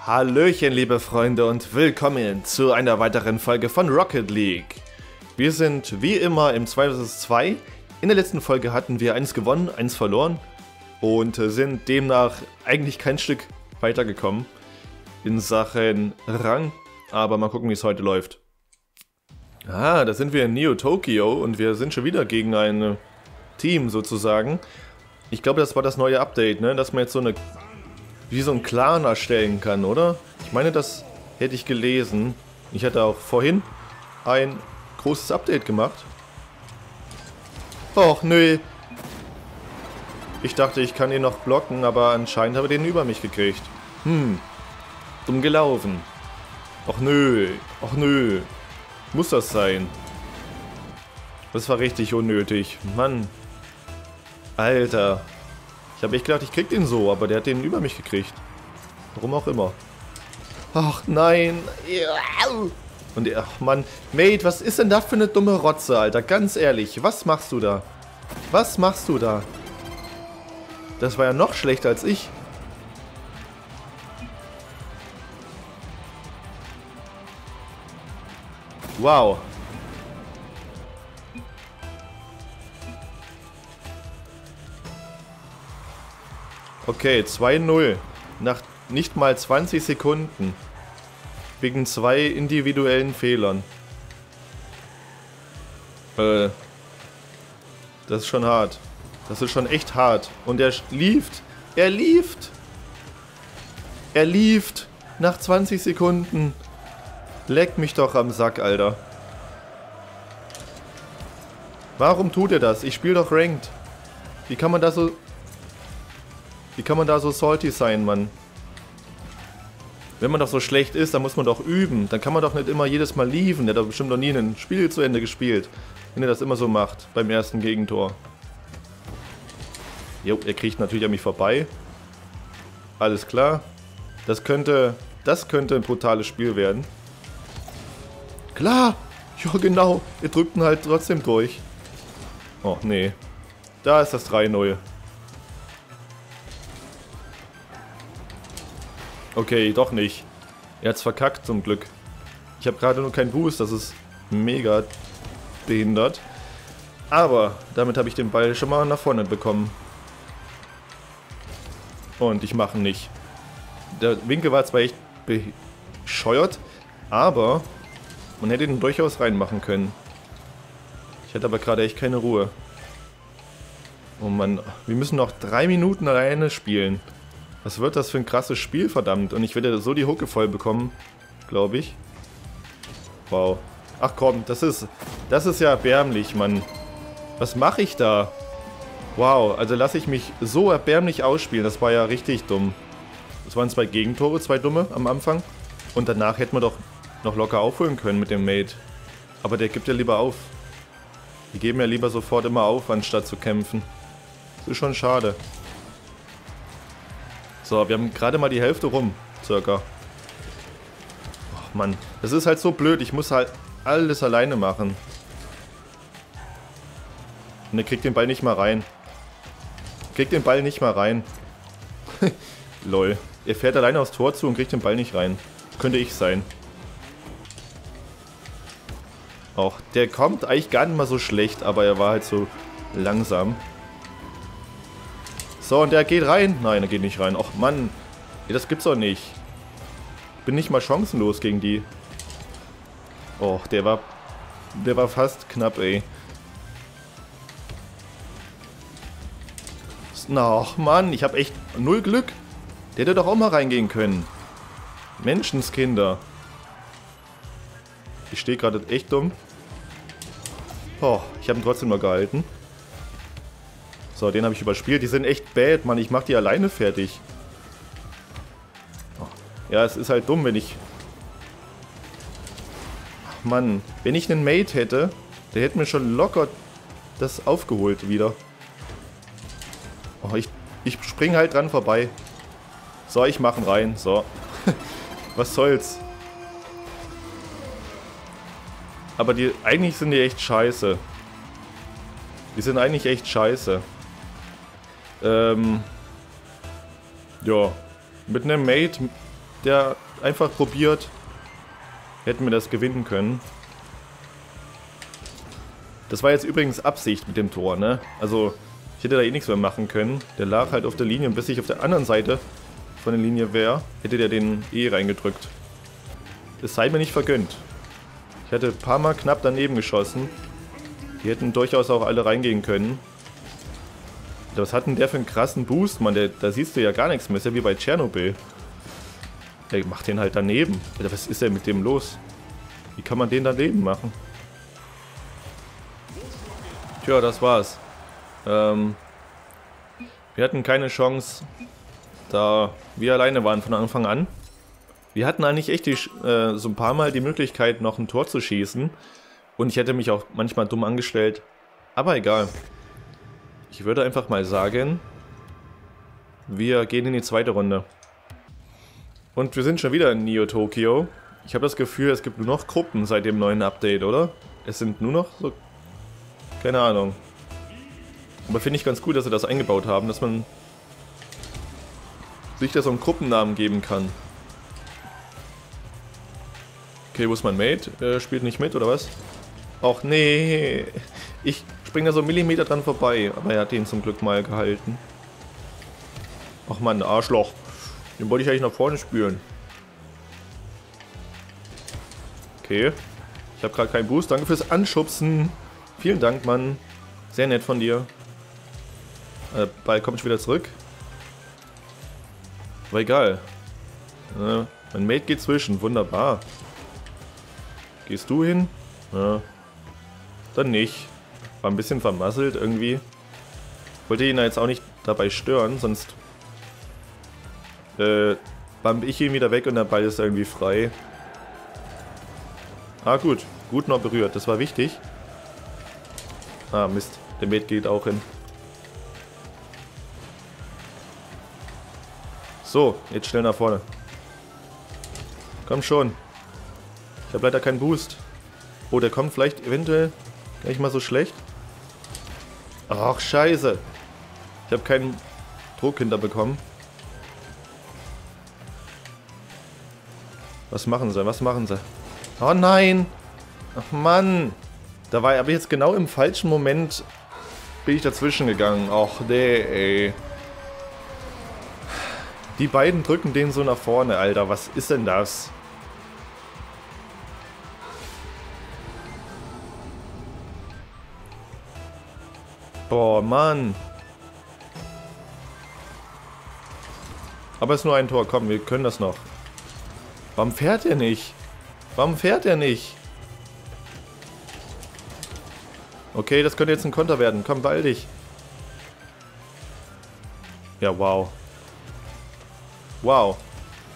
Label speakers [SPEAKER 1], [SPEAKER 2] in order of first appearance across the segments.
[SPEAKER 1] Hallöchen, liebe Freunde, und willkommen zu einer weiteren Folge von Rocket League. Wir sind wie immer im 2 vs 2. In der letzten Folge hatten wir eins gewonnen, eins verloren und sind demnach eigentlich kein Stück weitergekommen in Sachen Rang. Aber mal gucken, wie es heute läuft. Ah, da sind wir in Neo Tokyo und wir sind schon wieder gegen ein Team sozusagen. Ich glaube, das war das neue Update, ne? Dass man jetzt so ein Clan erstellen kann, oder? Ich meine, das hätte ich gelesen. Ich hatte auch vorhin ein großes Update gemacht. Och, nö. Ich dachte, ich kann ihn noch blocken, aber anscheinend habe ich den über mich gekriegt. Dumm gelaufen. Och, nö. Och, nö. Muss das sein? Das war richtig unnötig. Mann. Alter. Ich habe echt gedacht, ich krieg den so, aber der hat den über mich gekriegt. Warum auch immer. Ach nein. Und ach Mann. Mate, was ist denn das für eine dumme Rotze, Alter? Ganz ehrlich, was machst du da? Was machst du da? Das war ja noch schlechter als ich. Wow. Okay, 2-0. Nach nicht mal 20 Sekunden. Wegen 2 individuellen Fehlern. Das ist schon hart. Das ist schon echt hart. Und er lieft. Er lieft. Er lieft. Nach 20 Sekunden. Leck mich doch am Sack, Alter. Warum tut er das? Ich spiele doch Ranked. Wie kann man da so salty sein, Mann? Wenn man doch so schlecht ist, dann muss man doch üben. Dann kann man doch nicht immer jedes Mal lieven. Der hat doch bestimmt noch nie ein Spiel zu Ende gespielt. Wenn er das immer so macht, beim ersten Gegentor. Jo, er kriegt natürlich an mich vorbei. Alles klar. Das könnte ein brutales Spiel werden. Klar! Ja, genau. Er drückt ihn halt trotzdem durch. Oh, nee. Da ist das 3-0. Okay, doch nicht. Er hat's verkackt zum Glück. Ich habe gerade nur keinen Boost, das ist mega behindert. Aber damit habe ich den Ball schon mal nach vorne bekommen. Und ich mache ihn nicht. Der Winkel war zwar echt bescheuert, aber man hätte ihn durchaus reinmachen können. Ich hatte aber gerade echt keine Ruhe. Oh Mann, wir müssen noch 3 Minuten alleine spielen. Was wird das für ein krasses Spiel, verdammt. Und ich werde so die Hucke voll bekommen, glaube ich. Wow. Ach komm, das ist ja erbärmlich, Mann. Was mache ich da? Wow, also lasse ich mich so erbärmlich ausspielen. Das war ja richtig dumm. Das waren 2 Gegentore, 2 dumme am Anfang. Und danach hätten wir doch noch locker aufholen können mit dem Mate. Aber der gibt ja lieber auf. Die geben ja lieber sofort immer auf, anstatt zu kämpfen. Das ist schon schade. So, wir haben gerade mal die Hälfte rum, circa. Ach Mann, das ist halt so blöd. Ich muss halt alles alleine machen. Und er kriegt den Ball nicht mal rein. Kriegt den Ball nicht mal rein. Lol. Er fährt alleine aufs Tor zu und kriegt den Ball nicht rein. Könnte ich sein. Auch der kommt eigentlich gar nicht mal so schlecht, aber er war halt so langsam. So, und der geht rein. Nein, er geht nicht rein. Och Mann, das gibt's doch nicht. Bin nicht mal chancenlos gegen die. Och, der war fast knapp, ey. Ach Mann, ich habe echt 0 Glück. Der hätte doch auch mal reingehen können. Menschenskinder. Ich stehe gerade echt dumm. Oh, ich habe ihn trotzdem noch gehalten. So, den habe ich überspielt. Die sind echt bad, Mann. Ich mache die alleine fertig. Oh. Ja, es ist halt dumm, wenn ich... Ach, Mann. Wenn ich einen Mate hätte, der hätte mir schon locker das aufgeholt wieder. Oh, ich spring halt dran vorbei. So, ich mache ihn rein. So. Was soll's. Aber eigentlich sind die echt scheiße. Die sind eigentlich echt scheiße. Ja, mit einem Mate, der einfach probiert, hätten wir das gewinnen können. Das war jetzt übrigens Absicht mit dem Tor, ne? Also, ich hätte da eh nichts mehr machen können. Der lag halt auf der Linie und bis ich auf der anderen Seite von der Linie wäre, hätte der den eh reingedrückt. Es sei mir nicht vergönnt. Ich hatte ein paar Mal knapp daneben geschossen. Die hätten durchaus auch alle reingehen können. Was hat denn der für einen krassen Boost, Mann? Da siehst du ja gar nichts mehr. Ist ja wie bei Tschernobyl. Der macht den halt daneben. Alter, was ist denn mit dem los? Wie kann man den daneben machen? Tja, das war's. Wir hatten keine Chance, da wir alleine waren von Anfang an. Wir hatten eigentlich echt so ein paar Mal die Möglichkeit, noch ein Tor zu schießen. Und ich hätte mich auch manchmal dumm angestellt. Aber egal. Ich würde einfach mal sagen, wir gehen in die zweite Runde. Und wir sind schon wieder in Neo Tokyo. Ich habe das Gefühl, es gibt nur noch Gruppen seit dem neuen Update, oder? Es sind nur noch so... Keine Ahnung. Aber finde ich ganz gut, dass sie das eingebaut haben, dass man sich da so einen Gruppennamen geben kann. Okay, wo ist mein Mate? Spielt nicht mit, oder was? Och nee. Ich springe da so einen Millimeter dran vorbei. Aber er hat ihn zum Glück mal gehalten. Ach man, Arschloch. Den wollte ich eigentlich nach vorne spüren. Okay. Ich habe gerade keinen Boost. Danke fürs Anschubsen. Vielen Dank, Mann. Sehr nett von dir. Ball kommt schon wieder zurück. Aber egal. Mein Mate geht zwischen. Wunderbar. Gehst du hin? Ja. Dann nicht. War ein bisschen vermasselt irgendwie. Wollte ihn jetzt auch nicht dabei stören, sonst bump ich ihn wieder weg und der Ball ist irgendwie frei. Ah gut, gut noch berührt, das war wichtig. Ah Mist, der Mate geht auch hin. So, jetzt schnell nach vorne. Komm schon. Ich habe leider keinen Boost. Oh, der kommt vielleicht eventuell gar nicht mal so schlecht. Ach, scheiße. Ich habe keinen Druck hinterbekommen. Was machen sie? Was machen sie? Oh nein! Ach Mann! Da war ich aber jetzt genau im falschen Moment bin ich dazwischen gegangen. Och nee, ey. Die beiden drücken den so nach vorne, Alter. Was ist denn das? Boah, Mann. Aber es ist nur ein Tor. Komm, wir können das noch. Warum fährt er nicht? Warum fährt er nicht? Okay, das könnte jetzt ein Konter werden. Komm, beeil dich. Ja, wow. Wow.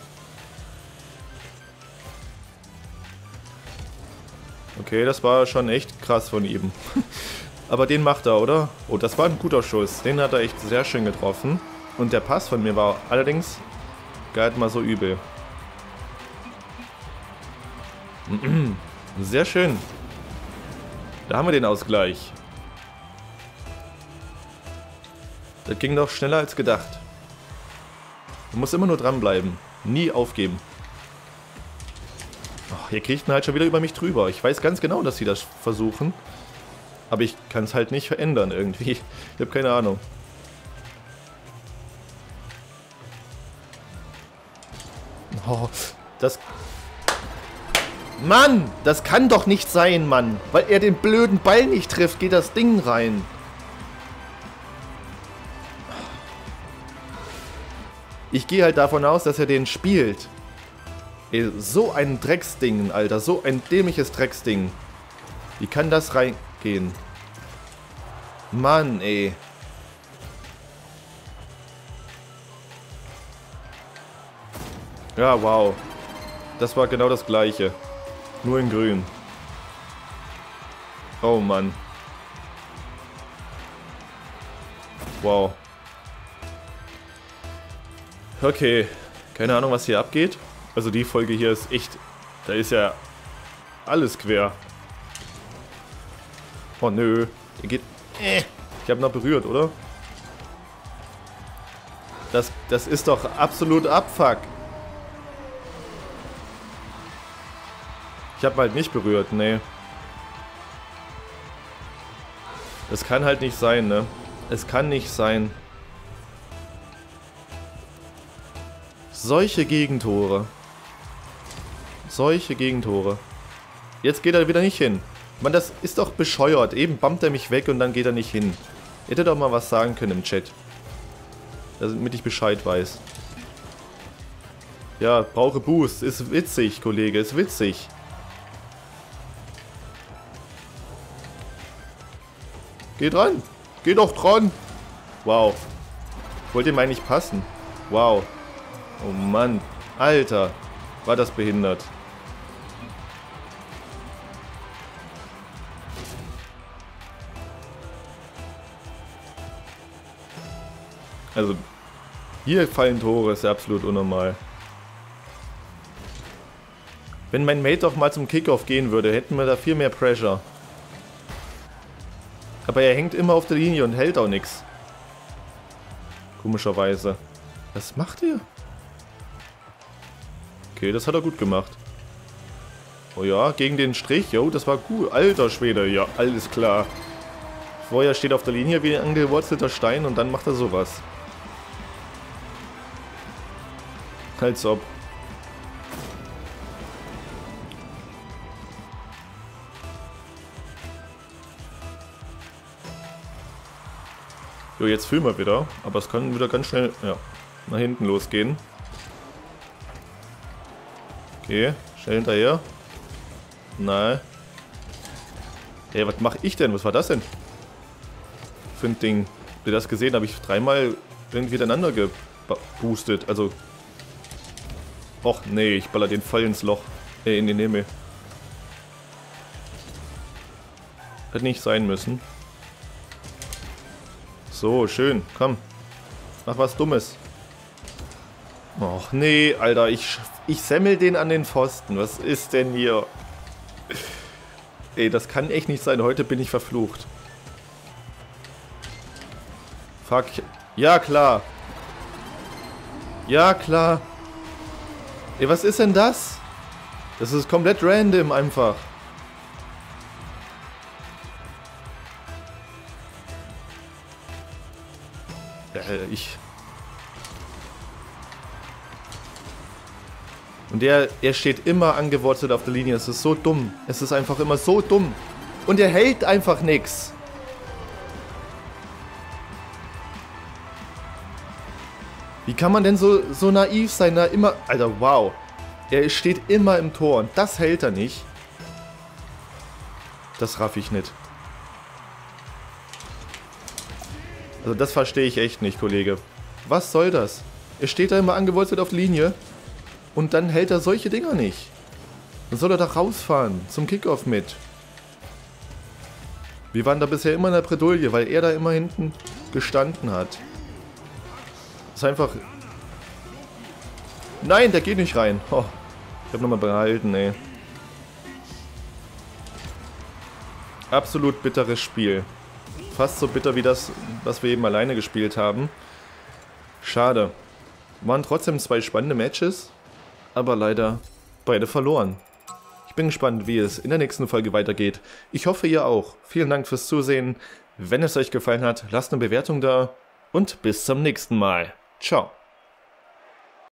[SPEAKER 1] Okay, das war schon echt krass von ihm. Aber den macht er, oder? Oh, das war ein guter Schuss. Den hat er echt sehr schön getroffen. Und der Pass von mir war allerdings gar nicht mal so übel. Sehr schön. Da haben wir den Ausgleich. Das ging doch schneller als gedacht. Man muss immer nur dranbleiben. Nie aufgeben. Oh, hier kriegt man halt schon wieder über mich drüber. Ich weiß ganz genau, dass sie das versuchen. Aber ich kann es halt nicht verändern irgendwie. Ich habe keine Ahnung. Oh, das... Mann, das kann doch nicht sein, Mann. Weil er den blöden Ball nicht trifft, geht das Ding rein. Ich gehe halt davon aus, dass er den spielt. Ey, so ein Drecksding, Alter. So ein dämliches Drecksding. Wie kann das reingehen? Mann, ey. Ja, wow. Das war genau das Gleiche. Nur in grün. Oh Mann. Wow. Okay. Keine Ahnung, was hier abgeht. Also die Folge hier ist echt... Da ist ja alles quer. Oh nö. Der geht... Ich habe noch berührt, oder? Das ist doch absolut Abfuck. Ich habe halt nicht berührt, nee. Es kann halt nicht sein, ne? Es kann nicht sein. Solche Gegentore. Solche Gegentore. Jetzt geht er wieder nicht hin. Mann, das ist doch bescheuert. Eben bumpt er mich weg und dann geht er nicht hin. Ihr hättet doch mal was sagen können im Chat. Damit ich Bescheid weiß. Ja, brauche Boost. Ist witzig, Kollege. Ist witzig. Geh dran. Geh doch dran. Wow. Wollte ihm eigentlich passen. Wow. Oh Mann. Alter. War das behindert. Also, hier fallen Tore, ist ja absolut unnormal. Wenn mein Mate doch mal zum Kickoff gehen würde, hätten wir da viel mehr Pressure. Aber er hängt immer auf der Linie und hält auch nichts. Komischerweise. Was macht er? Okay, das hat er gut gemacht. Oh ja, gegen den Strich. Jo, das war gut. Alter Schwede, ja, alles klar. Vorher steht auf der Linie wie ein angewurzelter Stein und dann macht er sowas. Als ob. Jo, jetzt filmen wir wieder. Aber es kann wieder ganz schnell, ja, nach hinten losgehen. Okay, schnell hinterher. Nein. Hey, was mache ich denn? Was war das denn? Für ein Ding. Habt ihr das gesehen? Habe ich dreimal irgendwie miteinander geboostet. Also. Och nee, ich baller den voll ins Loch. In den Himmel. Hätte nicht sein müssen. So, schön. Komm. Mach was Dummes. Och nee, Alter. Ich semmel den an den Pfosten. Was ist denn hier? Ey, das kann echt nicht sein. Heute bin ich verflucht. Fuck. Ja, klar. Ja, klar. Ey, was ist denn das? Das ist komplett random einfach. Und er steht immer angewurzelt auf der Linie. Das ist so dumm. Es ist einfach immer so dumm. Und er hält einfach nichts. Wie kann man denn so naiv sein? Da immer. Alter, wow. Er steht immer im Tor und das hält er nicht. Das raff ich nicht. Also das verstehe ich echt nicht, Kollege. Was soll das? Er steht da immer angewurzelt auf der Linie und dann hält er solche Dinger nicht. Dann soll er da rausfahren zum Kickoff mit. Wir waren da bisher immer in der Bredouille, weil er da immer hinten gestanden hat. Das ist einfach... Nein, der geht nicht rein. Oh, ich habe nochmal behalten, ey. Absolut bitteres Spiel. Fast so bitter wie das, was wir eben alleine gespielt haben. Schade. Waren trotzdem 2 spannende Matches, aber leider beide verloren. Ich bin gespannt, wie es in der nächsten Folge weitergeht. Ich hoffe, ihr auch. Vielen Dank fürs Zusehen. Wenn es euch gefallen hat, lasst eine Bewertung da und bis zum nächsten Mal. Ciao.